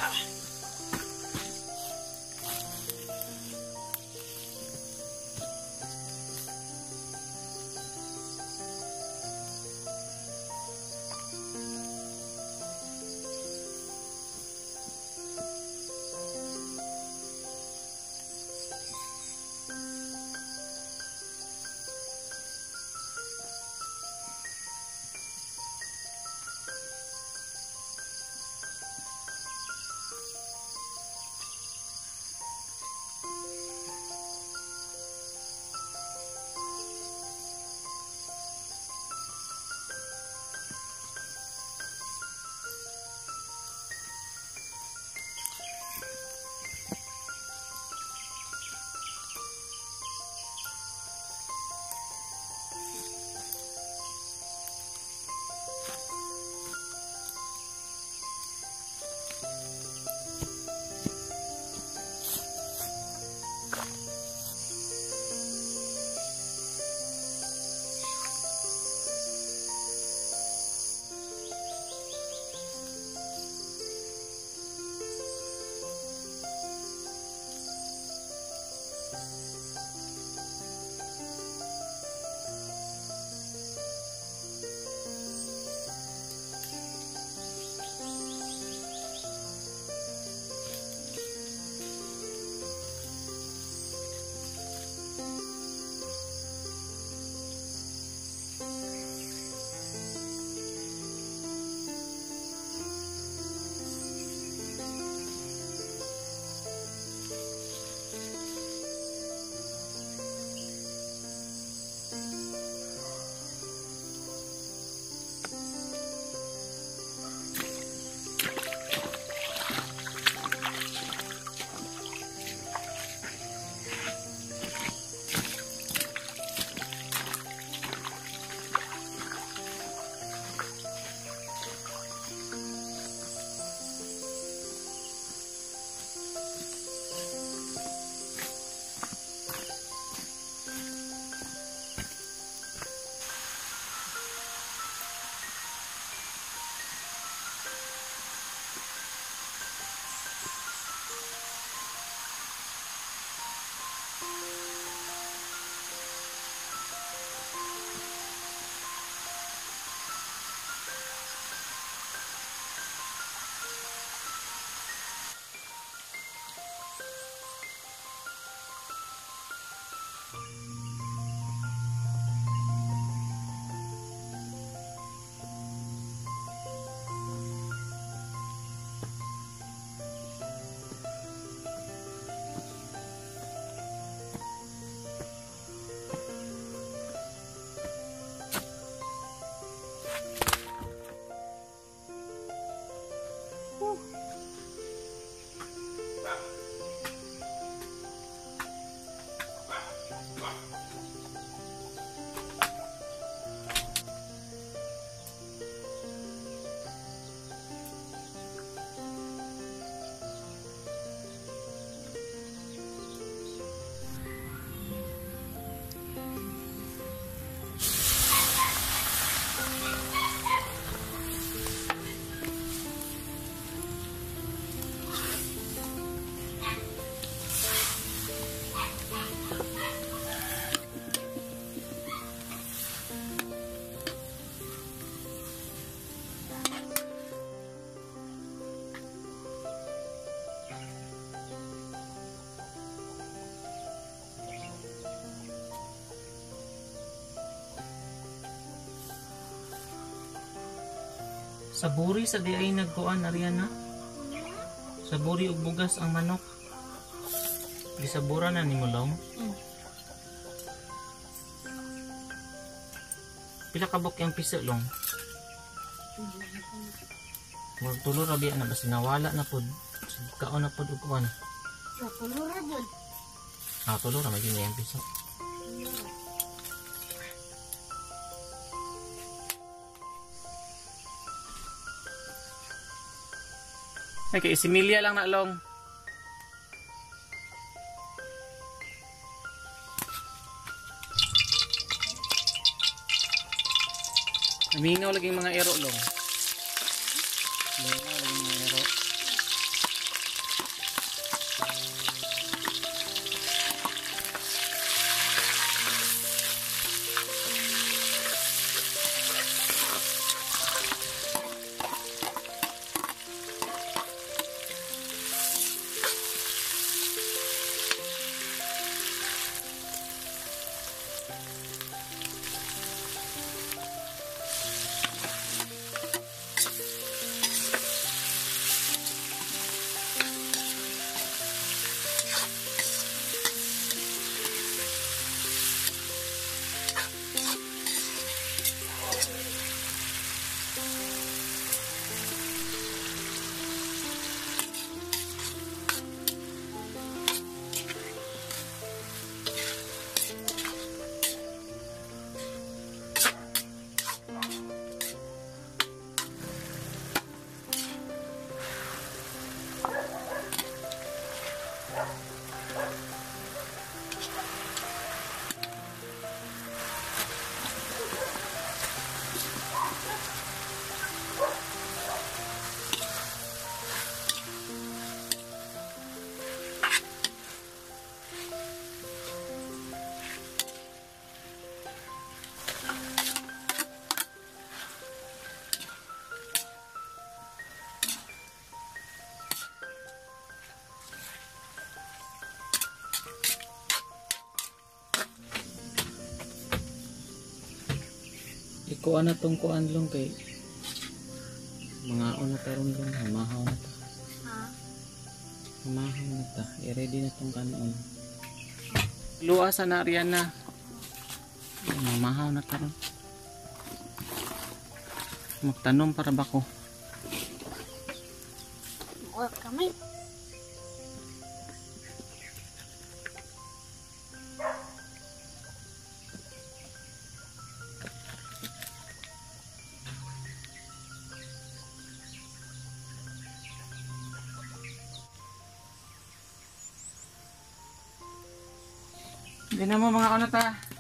Sa buri sa di ay nagkuan Ariana. Sa buri ug bugas ang manok. Di sa bura na ni mulong. Pila ka bok yung piso long? Murag tulo ra biya na basta nawala na pod. Kaon na pod ug kuan. Tulo ra jud. Ah, tulo ra magin yung piso. Ay, kay similya lang na long. Mingaw lagi mga ero long. Mingaw lagi mga ero. Kuan na tong kuan long kay mga una taron long mamahaw na ta. Ha? Mamahaw na ta. I-ready na tong kanon. Luasa na Ariana. Mamahaw na taron. Magtanom para ba ko? O kami. Hindi na mo mga una ta.